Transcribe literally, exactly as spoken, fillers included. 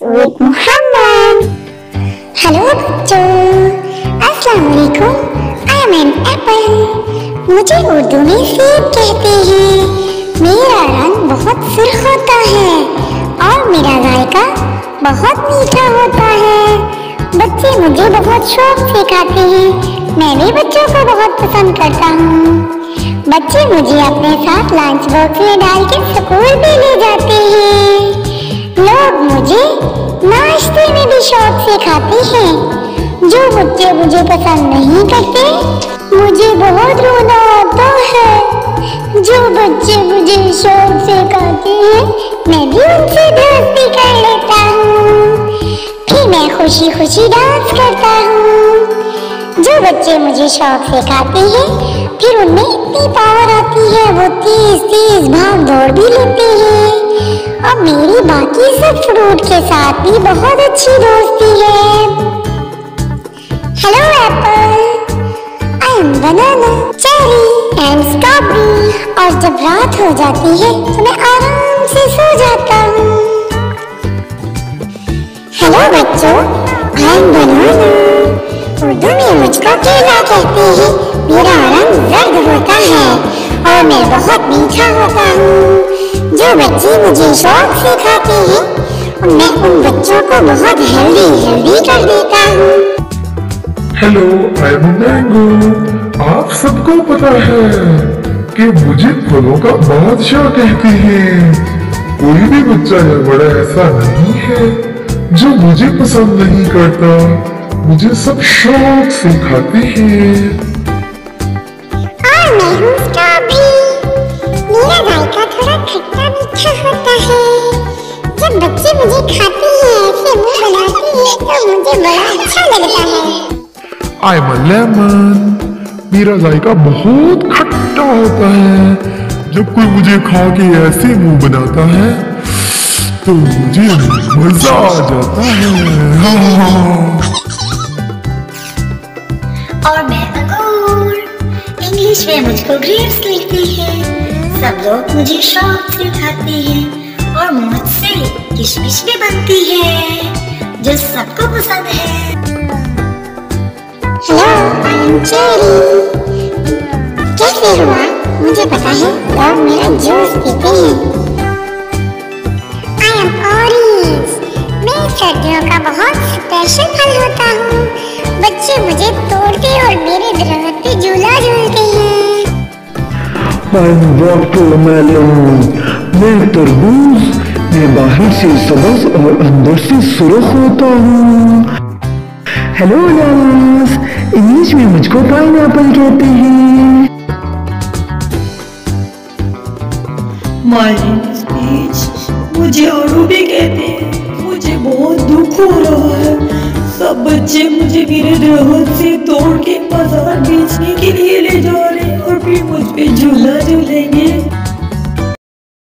with Muhammad. Hello बच्चों, अस्सलाम वालेकुम। I am an apple। मुझे उर्दू में सेब कहते हैं। मेरा रंग बहुत सुर्ख होता है और मेरा जायका बहुत मीठा होता है। बच्चे मुझे बहुत शौक से खाते हैं। मैं भी बच्चों को बहुत पसंद करता हूँ। बच्चे मुझे अपने साथ लंच बॉक्स में डाल के स्कूल भी ले जाते हैं। लोग मुझे नाश्ते में भी शौक से खाते हैं। जो बच्चे मुझे पसंद नहीं करते, मुझे बहुत रोना आता है। जो बच्चे मुझे शौक से खाते हैं, मैं भी उनसे दोस्ती कर लेता हूँ। फिर मैं खुशी खुशी डांस करता हूँ। जो बच्चे मुझे शौक से खाते हैं, फिर उनमें इतनी पावर आती है, वो तेज तेज भाग दौड़ भी लेते हैं। और मेरी बाकी सब फ्रूट के साथ भी बहुत अच्छी दोस्ती है। Hello apple, I am banana, cherry and strawberry. और जब रात हो जाती है तो मैं आराम से सो जाता हूँ। हेलो बच्चों, आई एम बनाना। उर्दू में मुझको केला कहते हैं। मेरा रंग जर्द होता है और मैं बहुत मीठा होता हूँ। जो बच्चे मुझे शौक से खाते हैं, मैं उन बच्चों को बहुत हेल्दी हेल्दी कर देता हूँ। Hello, I am mango. आप सबको पता है कि मुझे फलों का बादशाह कहते हैं। कोई भी बच्चा या बड़ा ऐसा नहीं है जो मुझे पसंद नहीं करता। मुझे सब शौक से खाते हैं। और मैं हूँ स्ट्रॉबेरी। मेरा जायका थोड़ा खट्टा मीठा होता है। जब बच्चे मुझे खाते हैं, ऐसे मुंह बनाते हैं, तो मुझे बड़ा अच्छा लगता है। I am a lemon. मेरा जायका बहुत खट्टा होता है। जब कोई मुझे खा के ऐसे मुंह बनाता है तो मुझे मजा आ जाता है। हाँ। और मैं अंगूर। इंग्लिश में मुझको ग्रेप्स कहते हैं। सब लोग मुझे शौक से खाते हैं और मुझसे किशमिश भी बनती है जो सबको पसंद है। Hello, I am cherry. कैसे हुआ? मुझे पता है लोग मेरा जूस पीते हैं। I am orange. मैं सर्दियों का बहुत स्पेशल फल होता हूँ। बच्चे मुझे तोड़ते और मेरे दरख्त पे झूला झूलते हैं। I am watermelon. मैं तरबूज। मैं बाहर से सब्ज और अंदर से सुर्ख होता हूँ। हेलो नास। इंग्लिश में मुझको पाइनएप्पल कहते हैं। My name is peach. मुझे आड़ू भी कहते हैं। मुझे बहुत दुख हो रहा है। सब बच्चे मुझे मेरे दरख्त से तोड़ के बाजार